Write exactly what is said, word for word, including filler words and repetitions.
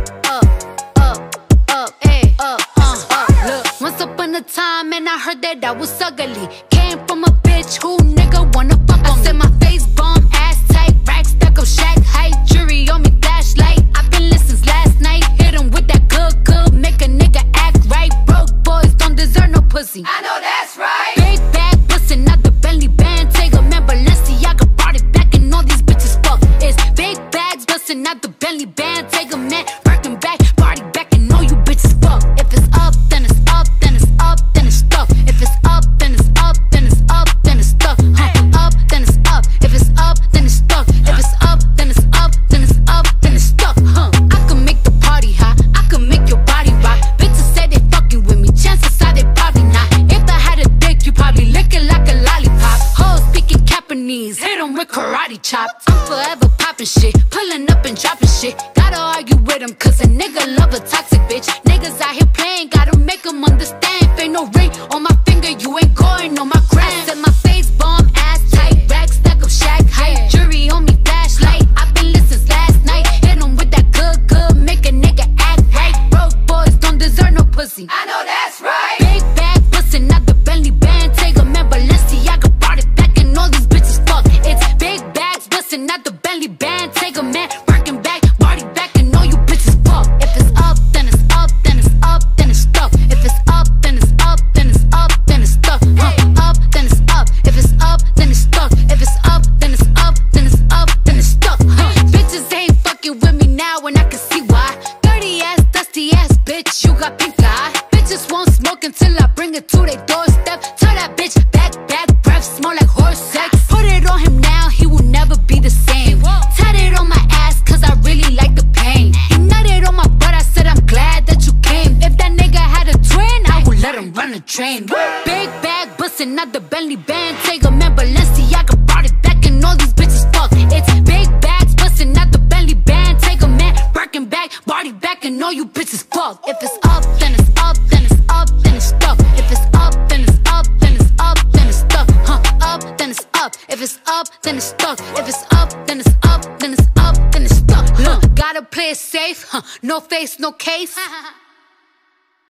up, up, up, ayy, up, uh, up. Look, once upon a time, and I heard that I was ugly. Came from a bitch who nigga wanna fuck on me. I said my face bomb, ass tight, rack stuck up, shack height, jury on me, flashlight. I've been listening since last night. Hit him with that good, good, make a nigga act right. Broke boys don't deserve no pussy. I know that's right. Big bag bustin' out the Bentley band. Take a man, Balenciaga brought it back, and all these bitches fuck. It's big bags bustin' out the Bentley band. Take a man, working back, party back, and all you bitches fuck. If it's up, then it's up, then it's up, then it's stuck. If it's up, then it's up, then it's up, then it's stuck. Huh. Up, then it's up. If it's up, then it's stuck. If it's up, then it's up, then it's up, then it's stuck. Huh. I can make the party hot. I can make your body rock. Bitches say they fucking with me. Chances are they probably not. If I had a dick, you probably lick it like a lollipop. Hoes speaking Japanese, hit 'em with karate chops. I'm forever popping shit, pulling up and dropping shit. Gotta argue with 'em, cause a nigga love a toxic bitch. Niggas out here playing, gotta make 'em understand. If ain't no ring on my finger, you ain't going on my gram. Said my face bomb, ass tight, rack stack up, shack height, jury on me, flashlight. I've been listening since last night. Hit 'em with that good, good, make a nigga act right. Broke boys don't deserve no pussy. I know that's right. Big bag bustin' out the Bentley band. Take a man, Balenciaga brought it back, and all these bitches fuck. It's big bags bustin' out the Bentley band. Take a man, working back, party back, and all you bitches fuck. If it's up, then it's up, then it's up, then it's stuck. If it's up, then it's up, then it's up, then it's stuck. Huh. Up, then it's up. If it's up, then it's stuck. If it's up, then it's up, then it's up, then it's stuck. Huh. Bitches ain't fucking with me now, and I can see why. Dirty ass, dusty ass bitch, you got pink eye. Bitches won't smoke until I bring it to their doorstep. Tell that bitch back, back, breath smell like horse sex. Put it on him now, he will never be the same. Tatted on my ass, cause I really like the pain. He nutted on my butt, I said I'm glad that you came. If that nigga had a twin, I would let him run a train. Big bag bustin' out the Bentley band. Take a man, Balenciaga brought it back, and all these bitches fuck. It's big bags bustin' out the Bentley band. Take a man, working back, party back, and all you bitches fuck. If it's up, then it's up, then it's up, then it's stuck. If it's up, then it's up, then it's up, then it's stuck. Huh. Up, then it's up. If it's up, then it's stuck. If it's up, then it's up, then it's up, then it's stuck. Huh. Gotta play it safe, huh? No face, no case.